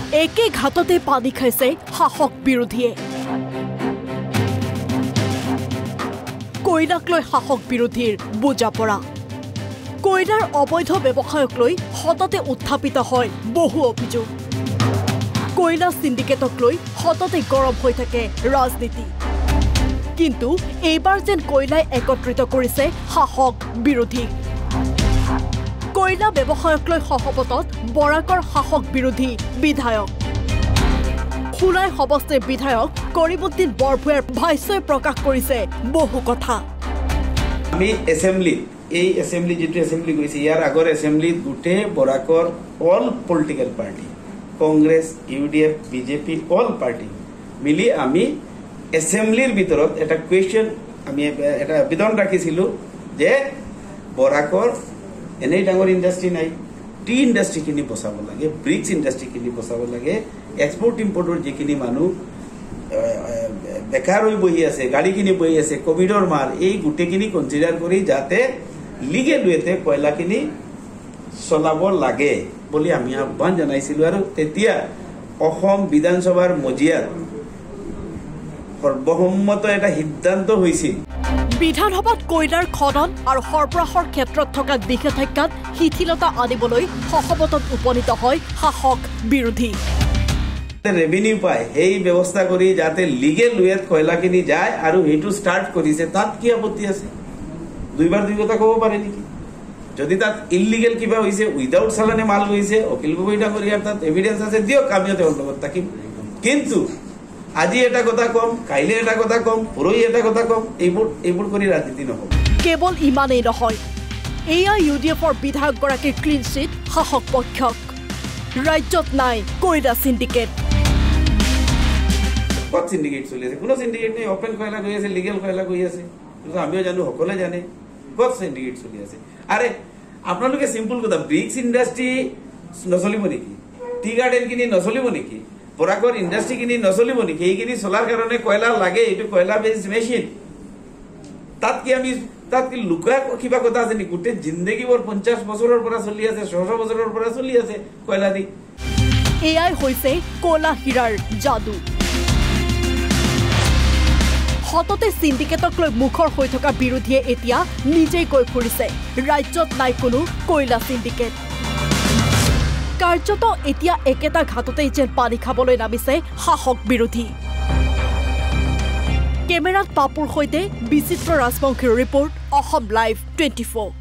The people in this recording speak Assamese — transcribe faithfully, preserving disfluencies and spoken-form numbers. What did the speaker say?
একে ঘাটতে পানী খাইছে শাসক বিৰোধীয়ে কয়লাক লৈ শাসক বিৰোধীৰ বুজা পৰা কয়লাৰ অবৈধ ব্যৱসায়ক লৈ হঠাতে উত্থাপিত হয় বহু অভিযোগ কয়লা সিন্ডিকেটক লৈ হঠাতে গৰম হৈ থাকে ৰাজনীতি কিন্তু এইবাৰ যেন কয়লাই একত্ৰিত কৰিছে শাসক বিৰোধী কয়লা ব্যৱসায়ক লৈ সহপতত বৰাকৰ শাসক বিৰোধী বিধায়ক খুলাই সমষ্টিৰ বিধায়ক কৰিমুদ্দিন বৰভূঞাৰ ভাষ্যই প্ৰকাশ কৰিছে বহু কথা আমি এসেম্বলি এই এসেম্বলি যেটো এসেম্বলি গৈছে ইয়াৰ আগৰ এসেম্বলিত গুটে বৰাকৰ all political party Congress UDF BJP all party মিলি আমি এসেম্বলিৰ ভিতৰত এটা কোৱেশ্চন আমি এটা আবেদন ৰাখিছিলো যে বৰাকৰ এনেই ডাঙৰ ইণ্ডাষ্ট্ৰি নাই টি ইণ্ডাষ্ট্ৰি কিনি বচাব লাগে ব্ৰিক্স ইণ্ডাষ্ট্ৰি কিনি বচাব লাগে এক্সপোৰ্ট ইম্পোৰ্টৰ যিখিনি মানুহ বেকাৰ হৈ বহি আছে গাড়ী কিনি বহি আছে কোভিডৰ মাৰ এই গুটেখিনি কনসিডাৰ কৰি যাতে লিগেল ওয়েতে কয়লাখিনি চলাব লাগে বুলি আমি আহ্বান জনাইছিলো আৰু তেতিয়া অসম বিধানসভাৰ মজিয়াত সৰ্বসম্মত এটা সিদ্ধান্ত হৈছিল বিধানসভাত কয়লাৰ খনন আৰু সৰবৰাহৰ ক্ষেত্ৰত থকা নিষেধাজ্ঞাত শিথিলতা আনিবলৈ সহমতত উপনীত হয় শাসক বিৰোধী ৰেভিনিউ পায় এই ব্যৱস্থা কৰি যাতে লিগেল ওয়েত কয়লাখিনি যায় আৰু হেতু স্টাৰ্ট কৰিছে তাত কি আপত্তি আছে দুইবাৰ দুই কথা ক'ব পাৰে নেকি যদি তাত ইলিগেল কিবা হৈছে উইদাউট চালানে মাল গৈছে অখিল গগৈ ডাঙৰীয়াৰ তাত এভিডেন্স আছে দিয়ক আমি তেওঁৰ লগত থাকিম কিন্তু আজি এটা কথা কম কাইলে এটা কথা কম পৰহি এটা কথা কম এইবোৰ এইবোৰ কৰি ৰাজনীতি নহব কেৱল ইমানেই নহয় এয়া ইউডিএফৰ বিধায়কগৰাকীৰ ক্লিন চিট শাসক পক্ষক ৰাজ্যত নাই কয়লা সিন্ডিকেট কত সিন্ডিকেট চলি আছে কোনো সিন্ডিকেট নাই ওপেন কয়লা গৈ আছে লিগেল কয়লা গৈ আছে কিন্তু আমিও জানো সকলে জানে কত সিন্ডিকেট চলি আছে আরে আপোনালোকে সিম্পল কথা ব্ৰিক্স ইণ্ডাষ্ট্ৰি নচলিব নেকি টি গাৰ্ডেন কিনি নচলিব নেকি বৰাকৰ ইণ্ডাষ্ট্ৰি কিনি নচলিব নেকি এইখিনি চলাৰ কাৰণে কয়লা লাগে এইটো কয়লা বেছ মেচিন তাত কি আমি তাত কি লুকা কিবা কথা আছে নেকি গোটেই জিন্দগীবৰ পঞ্চাশ বছৰৰ পৰা চলি আছে ছশ বছৰৰ পৰা চলি আছে কয়লা দি এয়াই হৈছে কলা হীৰাৰ যাদু হততে সিন্ডিকেটক লৈ মুখৰ হৈ থকা বিৰোধীয়ে এতিয়া নিজেই কৈ ফুৰিছে ৰাজ্যত নাই কোনো কয়লা সিন্ডিকেট কাৰ্যত এতিয়া একেটা ঘাটতেই যেন পানী খাবলৈ নামিছে শাসক বিৰোধী কেমেৰাত পাপুৰ সৈতে বিচিত্ৰ ৰাজবংশীৰ report Assam live twenty four